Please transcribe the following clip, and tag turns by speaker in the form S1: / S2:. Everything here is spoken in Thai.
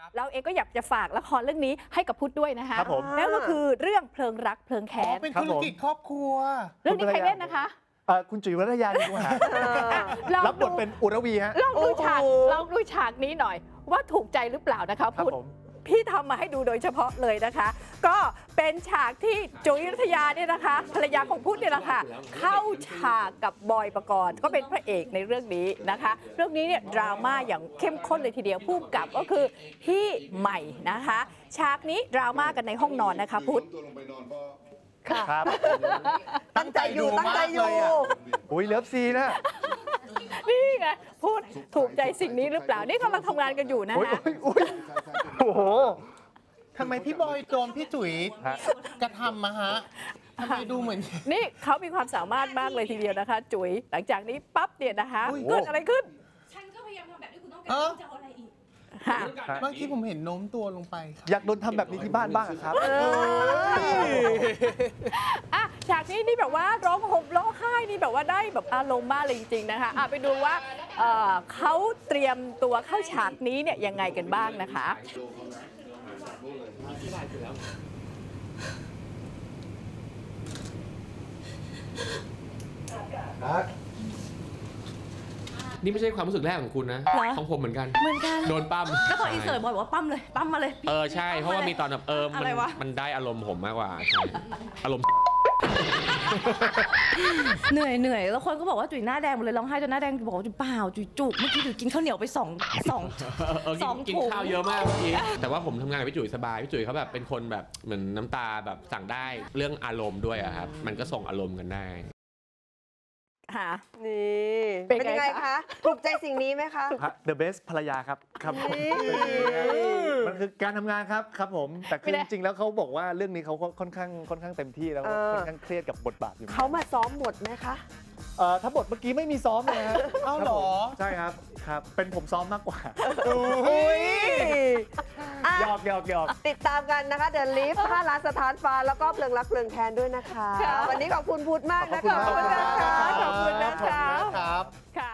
S1: เราเองก็อยากจะฝากละครเรื่องนี้ให้กับพุทธด้วยนะคะ
S2: ครับผม
S1: นั่นก็คือเรื่องเพลิงรักเพลิงแค้น
S3: เป็นธุรกิจครอบครัว
S1: เรื่องนี้ใครเล่นนะคะ
S2: คุณจุ๋ยวรัตยาดีกว่ารับบทเป็นอุรวีฮะ
S1: ลองดูฉากนี้หน่อย ว่าถูกใจหรือเปล่านะคะ
S2: ครับ
S1: พุทธ
S2: ผม
S1: พี่ทำมาให้ดูโดยเฉพาะเลยนะคะ ก็เป็นฉากที่จุ๋ยรัตยาเนี่ยนะคะภรรยาของพุทธเนี่ยแหละค่ะเข้าฉากกับบอยปกรณ์ก็เป็นพระเอกในเรื่องนี้นะคะ เรื่องนี้เนี่ยดราม่าอย่างเข้มข้นเลยทีเดียวผู้กำกับก็คือพี่ใหม่นะคะ ฉากนี้ดราม่ากันในห้องนอนนะคะพุทธ
S2: ครับ
S4: ตั้งใจอยู่ตั้งใจอยู่
S2: อุ้ยเลิฟซีนะ
S1: นี่ไงพูดถูกใจสิ่งนี้หรือเปล่า นี่กำลังทำงานกันอยู่นะ
S2: โอ้ย
S1: ฮะ
S2: โอ้ยโอ้โห
S3: ทำไมพี่บอยโดนพี่จุ๋ย
S2: ฮะ
S3: กระทำมาฮะทำไมดูเหมือน
S1: นี่เขามีความสามารถมากเลยทีเดียวนะคะ จุ๋ยหลังจากนี้ปั๊บเนี่ยนะคะ
S3: อุ๊ย
S1: เกิดอะไรขึ้น
S5: ฉันก็พยายามทำแบบที่คุณต้องการจะเอาอะไรอีก
S1: ค่ะ
S3: บางทีผมเห็นโน้มตัวลงไปครับ
S2: อยากโดนทำแบบนี้ที่บ้านบ้างอะครับ
S1: อ่ะฉากนี้นี่แบบว่าร้องห่มร้องไห้นี่แบบว่าได้แบบอารมณ์มากเลยจริงๆนะคะไปดูว่าเขาเตรียมตัวเข้าฉากนี้เนี่ยยังไงกันบ้างนะคะ
S6: นี่ไม่ใช่ความรู้สึกแรกของคุณนะ
S5: เหรอ
S6: ของผมเหมือนกัน
S5: เหมือนกัน
S6: โดนปั้ม
S5: ก็ตอนอินเสิร์ตบอยบอกว่าปั้มเลยปั้มมาเลย
S6: ใช่ เพราะว่ามีตอนแบบ
S5: อะไรวะ
S6: มันได้อารมณ์ผมมากกว่าใช่อารมณ์
S5: เหนื่อยแล้วคนก็บอกว่าจุ๋ยหน้าแดงหมดเลยร้องไห้จนหน้าแดงบอกว่าจุ๋ยเปล่าจุ๋ยจุกเมื่อกี้จุ๋ยกินข้าวเหนียวไปสอง
S6: กิน
S5: ถุง
S6: ข้าวเยอะมากเมื่อกี้แต่ว่าผมทำงานกับพี่จุ๋ยสบายพี่จุ๋ยเขาแบบเป็นคนแบบเหมือนน้ำตาแบบสั่งได้เรื่องอารมณ์ด้วยอะครับมันก็ส่งอารมณ์กันได้
S1: ค่ะ
S4: นี่
S1: เป็น
S4: เป็นยัง
S1: ไง
S4: ไง
S1: คะ
S4: คะ ถูกใจสิ่งนี้ไหมคะ
S2: The best ภรรยาครับครับผม
S4: นี่
S2: มันคือการทำงานครับผม แต่คือ
S1: ไม่ได้
S2: จริงๆแล้วเขาบอกว่าเรื่องนี้เขาก็ค่อนข้างเต็มที่แล้วค่อนข้างเครียดกับบทบาทอยู่
S4: เขามาซ้อมบทไหมคะ
S2: ถ้าบทเมื่อกี้ไม่มีซ้อมเลยฮะ
S3: เอ้าเหรอ
S2: ใช่ครับครับ เป็นผมซ้อมมากกว่า
S4: อุ้ยอ่ะ
S2: หยอก
S4: ติดตามกันนะคะ The Lift 5 ล้านสถานฟ้าแล้วก็เพลิงรักเพลิงแคนด้วยนะคะ วันนี้ขอบคุณพุทธมากนะคะ
S2: ขอบคุณมาก
S1: ขอบคุณนะคะ
S3: ครับ
S1: ค่ะ